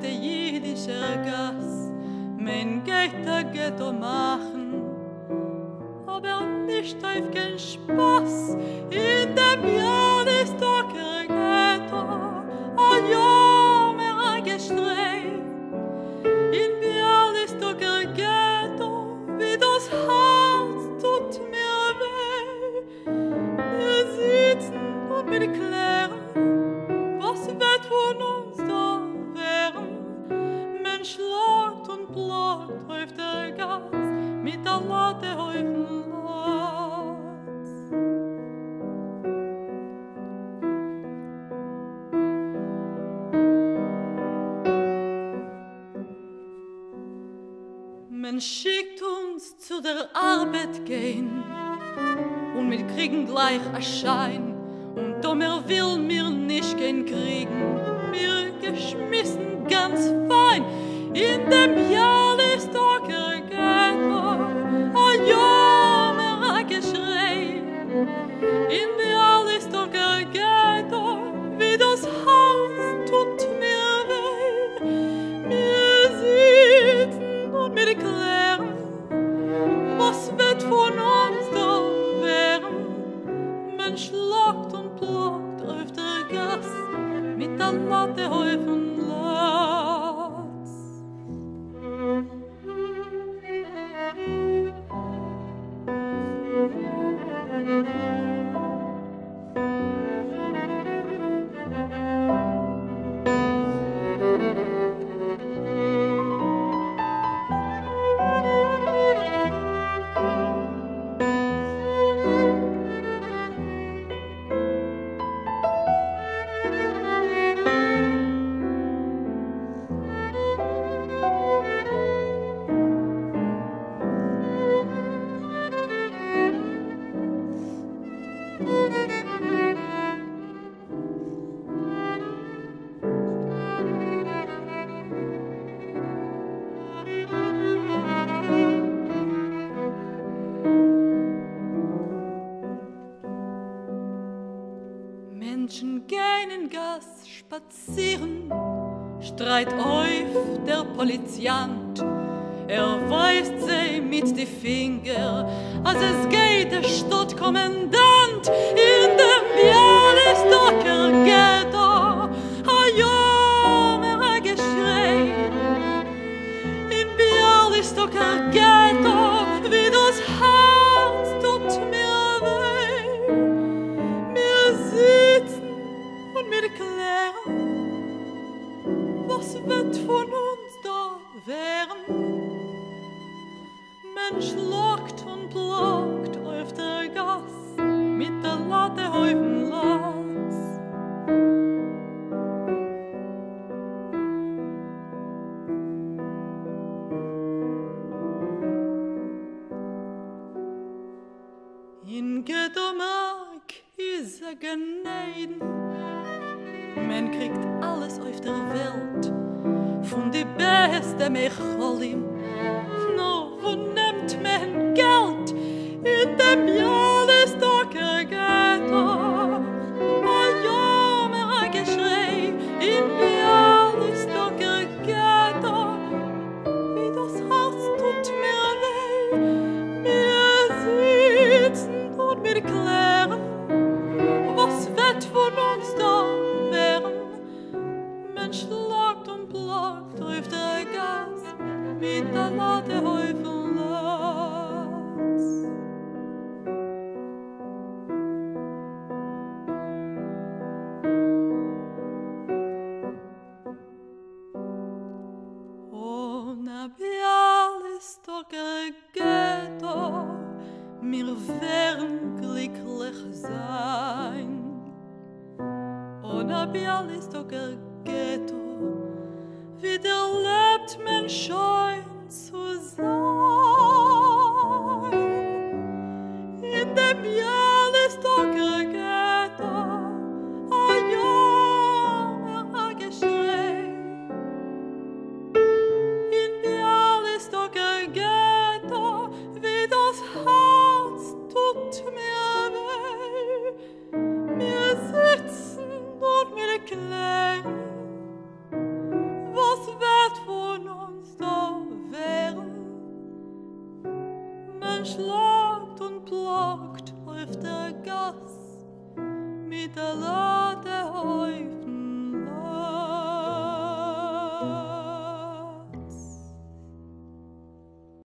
de jiddischer Gass, mein geht a Ghetto machen, aber nicht auf kein Spaß in dem Bialystoker Ghetto, a ja, mir a Gestrei. In Bialystoker Ghetto, wie das Herz tut mir weh. Wir sitzen und wir klären, was wird von uns da werden. Mensch lacht und plagt auf der Gas mit der Latte auf dem Latz. Man schickt uns zu der Arbeit gehen und wir kriegen gleich a Schein. Und da mir will mir nicht gehen kriegen, wir geschmissen ganz fein in dem Bialystoker Ghetto. A ja, mir a Geschrei in Bialystoker Ghetto, wie das Haus tut mir weh. Wir sitzen und wir klären, was wird von uns da werden. Man schlagt und plagt auf der Gas mit der Latte auf dem Latz. Menschen gehen in Gas spazieren, streit auf der Poliziant. Weist sie mit die Finger, als es geht der Stadtkommandant in dem Bialystoker Ghetto. A ja, mir a Geschrei in Bialystoker Ghetto, wie das Herz tut mir weh. Wir sitzen und wir klären, was wird von uns da werden. Mensch lacht und plagt auf der Gas mit der Latte auf dem Latz. In Ghetto-Mark ist a Geneiden. Man kriegt alles auf der Welt, von die beste Mecholim. No, wo nimmt man Geld in dem Bialystoker Ghetto? A ja, mir a Geschrei in Bialystoker Ghetto, wie das Herz tut mir weh. Wir sitzen und wir klären, was wird von uns da werden. Mensch lacht und plagt auf der Gas mit der Latte auf dem Latz. Oh, na Bialystoker Ghetto, wir werden glücklich sein. Oh, na Bialystoker Ghetto, wieder lebt man schön zu sein. In dem Bialystoker Ghetto, a ja, mir a Geschrei. In Bialystoker Ghetto, wie das Herz tut mir weh. Wir sitzen und wir klären, was schlagt und plagt auf der Gass mit der